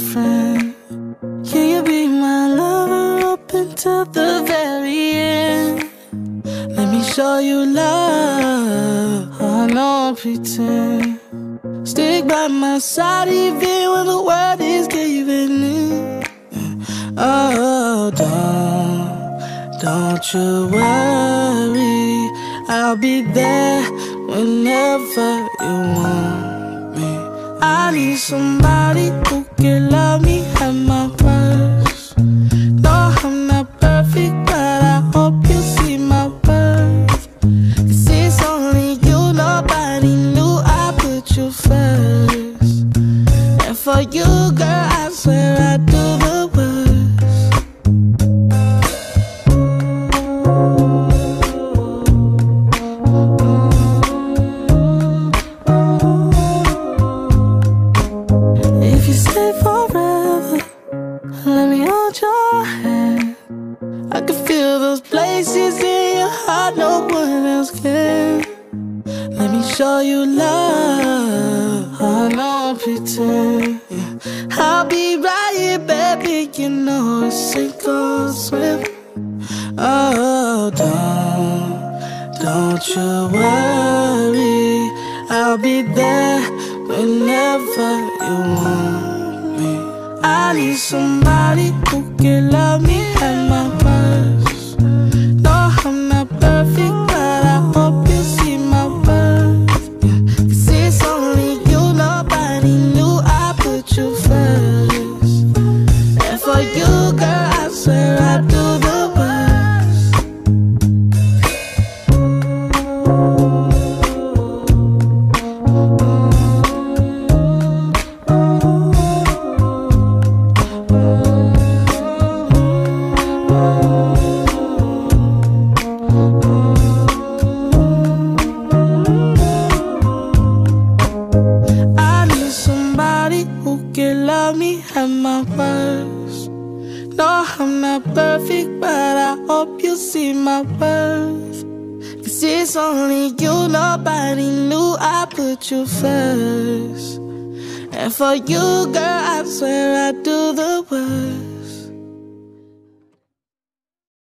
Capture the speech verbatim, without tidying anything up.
friend. Can you be my lover up until the very end? Let me show you love, I don't pretend. Stick by my side even when the world is giving in. Oh, don't, don't you worry, I'll be there whenever you want me. I need somebody who can love me at my worst. No, I'm not perfect, but I hope you see my worth. 'Cause it's only you, nobody knew I put you first. And for you, girl, I swear I do the worst. If you stay forever, let me hold your hand. I can feel those places in your heart no one else can. Let me show you love, I don't pretend. Yeah. I'll be right here, baby, you know it's sink or swim. Oh, don't, don't you worry, I'll be there whenever you want me. I need somebody who can love me at my worst. No, I'm not perfect, but I hope you see my worth. Yeah. 'Cause it's only you, nobody knew I put you first. And for you, girl, I swear I do the worst. I need somebody who can love me at my worst. No, I'm not perfect, but I hope you see my worth. 'Cause it's only you, nobody knew I put you first. And for you, girl, I swear I do the worst.